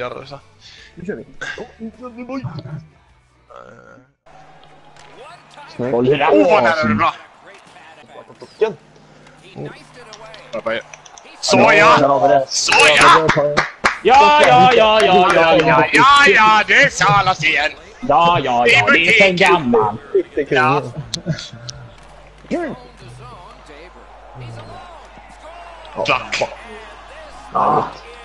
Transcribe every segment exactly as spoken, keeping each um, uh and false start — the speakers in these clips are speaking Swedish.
göra det så. Nu kör vi. Snyggt. Åh, vad nära det bra! Såja! Såja! Ja, ja, ja, ja, ja, ja. Ja, ja, det är Salas igen! Ja, ja, ja, det är sen gammal. Ja. Klack! Ja.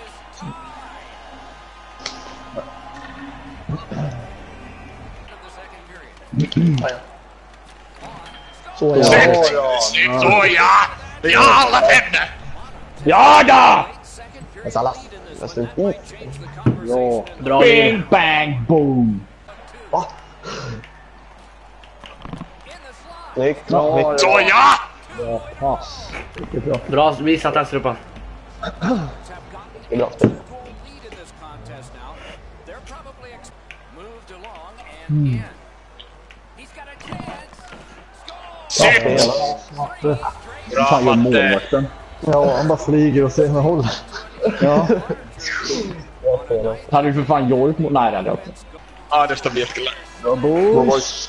Så ja. Snyggt! Snyggt! Såja! Ja, alla fem! Ja, då! Det är Salas. Ja, bra. Bing, bang, boom. Va? Snyggt. Ja, Såja! Ja, pass. Det är bra. Bra visat där Strupa. Det är bra spel. Mm. Shit! Bra matte! Ja, han bara flyger och ser med håll. Ja. Hade du för fan gjort mot nära det också? Ja, det är stabilt killar. Bra boys.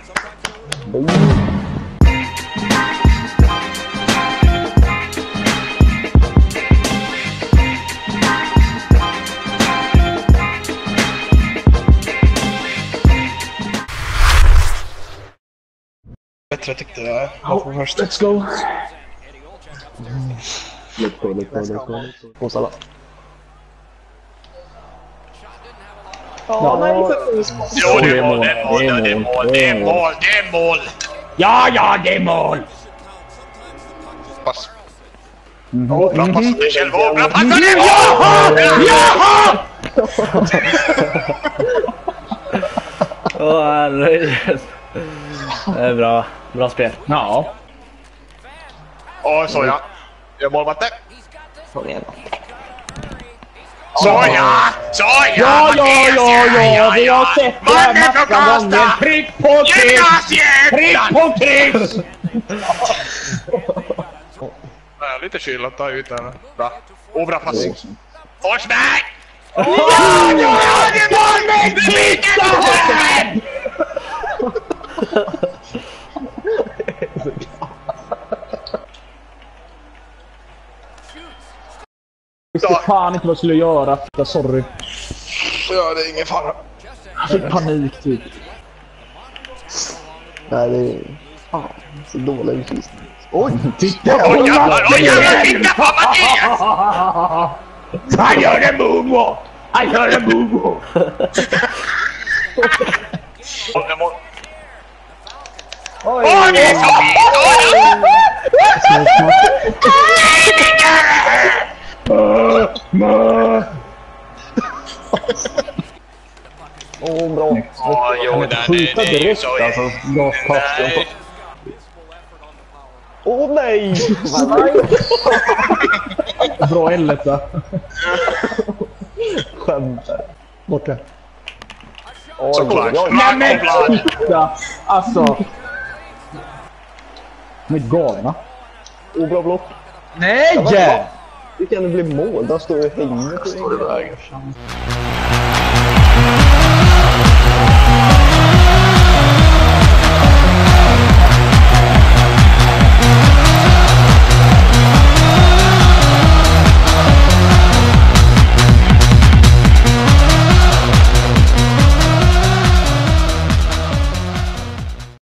Bättre tyckte jag. Jag får först. Let's go! Let's go, let's go, let's go. På Salas. Ja, nej, jo, det är mål, det är mål, det är mål, det är mål, det är mål! Ja, ja, det är mål! Pass. Åh, bra pass till själv, åh, bra pass till själv! Jaha! Åh, herregud. Det är bra. Bra spel. Ja. Åh, så ja. Jag målvatte. Kom igen. Såja! Såja! Ja, ja, ja, ja, vi har sett det här massa gånger. Prick på kryss! Prick på kryss! Nej, lite kyl att ta ut den. Bra. Åh, bra pass. Forsberg! Ja, ja, det var med titta här! Jag visste fan inte vad jag skulle göra. Sorry. Ja, det är ingen fara. Jag fick panik typ. Nej, det är... Fan, så dålig utvisning. Oj! Titta på Oj, jävlar! Oj, jävlar! Titta på Mattias! Han gör en moonwalk! Han gör en moonwalk! Oj, det är så fint! Åh, bra. Åh, jo, den är det ju så... Nej. Åh, nej! Bra L där. Skämtar. Borta. Såklart. Nej men titta! Alltså... Med galna. Åh, bra block. Nej! Hur kan det bli mål? Där står ju hänger på.